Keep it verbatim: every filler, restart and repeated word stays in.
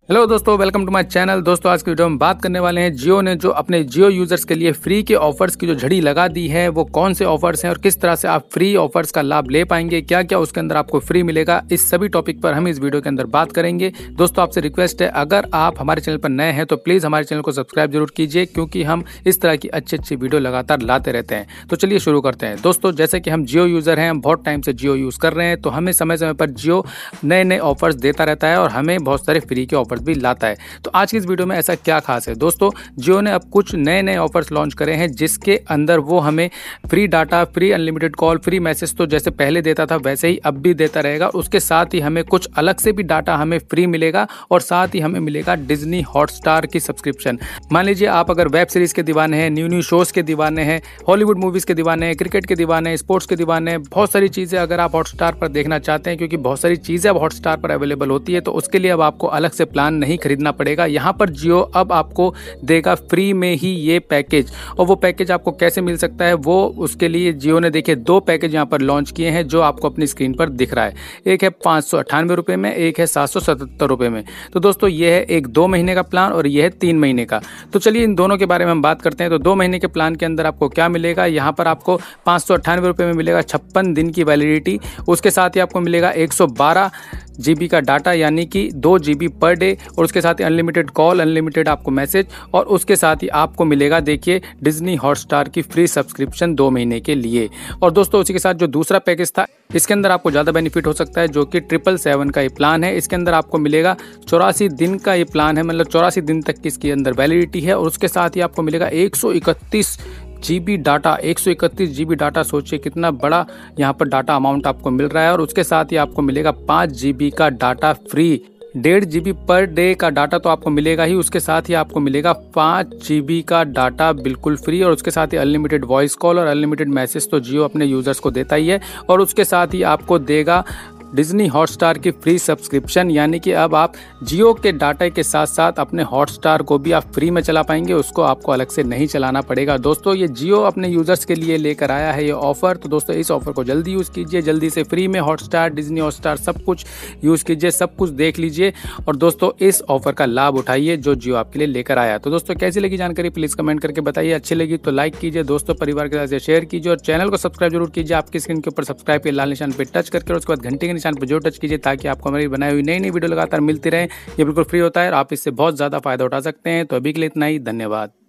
Hello दोस्तों, welcome to my channel. दोस्तों आज की वीडियो में बात करने वाले हैं जियो ने जो अपने जियो यूजर्स के लिए फ्री के ऑफर्स की जो झड़ी लगा दी है वो कौन से ऑफर्स हैं और किस तरह से आप फ्री ऑफर्स का लाभ ले पाएंगे, क्या क्या उसके अंदर आपको फ्री मिलेगा, इस सभी टॉपिक पर हम इस वीडियो के अंदर बात करेंगे। दोस्तों आपसे रिक्वेस्ट है, अगर आप हमारे चैनल पर नए हैं तो प्लीज़ हमारे चैनल को सब्सक्राइब जरूर कीजिए, क्योंकि हम इस तरह की अच्छी अच्छी वीडियो लगातार लाते रहते हैं। तो चलिए शुरू करते हैं। दोस्तों जैसे कि हम जियो यूज़र हैं, हम बहुत टाइम से जियो यूज़ कर रहे हैं, तो हमें समय समय पर जियो नए नए ऑफर्स देता रहता है और हमें बहुत सारे फ्री के ऑफर्स भी लाता है। तो आज की इस वीडियो में ऐसा क्या खास है दोस्तों, जियो ने अब कुछ नए नए ऑफर्स लॉन्च करे हैं जिसके अंदर वो हमें free data, free unlimited call, free message तो जैसे पहले देता था वैसे ही अब भी देता रहेगा। उसके साथ ही हमें कुछ अलग से भी डाटा हमें फ्री मिलेगा और साथ ही हमें मिलेगा डिज्नी हॉटस्टार की सब्सक्रिप्शन। मान लीजिए आप अगर वेब सीरीज के दीवाने हैं, न्यू न्यू शोज के दीवाने हैं, हॉलीवुड मूवीज के दीवाने हैं, क्रिकेट के दीवाने हैं, स्पोर्ट्स के दीवाने हैं, बहुत सारी चीज़ें अगर आप हॉटस्टार पर देखना चाहते हैं, क्योंकि बहुत सारी चीज़ें अब हॉटस्टार पर अवेलेबल होती है, तो उसके लिए अब आपको अलग से प्लान नहीं खरीदना पड़ेगा। यहाँ पर जियो अब आपको देगा फ्री में ही ये पैकेज। और वो पैकेज आपको कैसे मिल सकता है, वो उसके लिए जियो ने देखिए दो पैकेज यहाँ पर लॉन्च किए हैं जो आपको अपनी स्क्रीन पर दिख रहा है। एक है पाँच सौ अट्ठानवे रुपये में, एक है सात सौ सतहत्तर रुपये में। तो दोस्तों ये है एक दो महीने का प्लान और ये है तीन महीने का। तो चलिए इन दोनों के बारे में हम बात करते हैं। तो दो महीने के प्लान के अंदर आपको क्या मिलेगा, यहाँ पर आपको पाँच सौ अट्ठानवे रुपये में मिलेगा छप्पन दिन की वैलिडिटी। उसके साथ ही आपको मिलेगा एक सौ बारह जीबी का डाटा, यानी कि दो जीबी पर डे, और उसके साथ ही अनलिमिटेड कॉल, अनलिमिटेड आपको मैसेज, और उसके साथ ही आपको मिलेगा देखिए डिज्नी हॉटस्टार की फ्री सब्सक्रिप्शन दो महीने के लिए। और दोस्तों उसी के साथ जो दूसरा पैकेज था, इसके अंदर आपको ज़्यादा बेनिफिट हो सकता है, जो कि ट्रिपल सेवन का ये प्लान है। इसके अंदर आपको मिलेगा चौरासी दिन का ये प्लान है, मतलब चौरासी दिन तक की इसकी अंदर वैलिडिटी है। और उसके साथ ही आपको मिलेगा एक सौ इकतीस जीबी डाटा। एक सौ इकतीस जीबी डाटा, सोचिए कितना बड़ा यहाँ पर डाटा अमाउंट आपको मिल रहा है। और उसके साथ ही आपको मिलेगा पाँच जीबी का डाटा फ्री। डेढ़ जीबी पर डे का डाटा तो आपको मिलेगा ही, उसके साथ ही आपको मिलेगा पाँच जीबी का डाटा बिल्कुल फ्री। और उसके साथ ही अनलिमिटेड वॉइस कॉल और अनलिमिटेड मैसेज तो जियो अपने यूजर्स को देता ही है। और उसके साथ ही आपको देगा डिज्नी हॉटस्टार की फ्री सब्सक्रिप्शन, यानी कि अब आप जियो के डाटा के साथ साथ अपने हॉटस्टार को भी आप फ्री में चला पाएंगे, उसको आपको अलग से नहीं चलाना पड़ेगा। दोस्तों ये जियो अपने यूजर्स के लिए लेकर आया है ये ऑफर। तो दोस्तों इस ऑफर को जल्दी यूज़ कीजिए, जल्दी से फ्री में हॉटस्टार, डिज्नी हॉटस्टार सब कुछ यूज़ कीजिए, सब कुछ देख लीजिए और दोस्तों इस ऑफर का लाभ उठाइए जो जियो आपके लिए लेकर आया। तो दोस्तों कैसी लगी जानकारी प्लीज़ कमेंट करके बताइए। अच्छी लगी तो लाइक कीजिए, दोस्तों परिवार के साथ शेयर कीजिए और चैनल को सब्सक्राइब जरूर कीजिए। आपकी स्क्रीन के ऊपर सब्सक्राइब के लाल निशान पर टच करके और उसके बाद घंटे के निशान पर जो टच कीजिए, ताकि आपको हमारी बनाई हुई नई नई वीडियो लगातार मिलती रहे। ये बिल्कुल फ्री होता है और आप इससे बहुत ज़्यादा फायदा उठा सकते हैं। तो अभी के लिए इतना ही, धन्यवाद।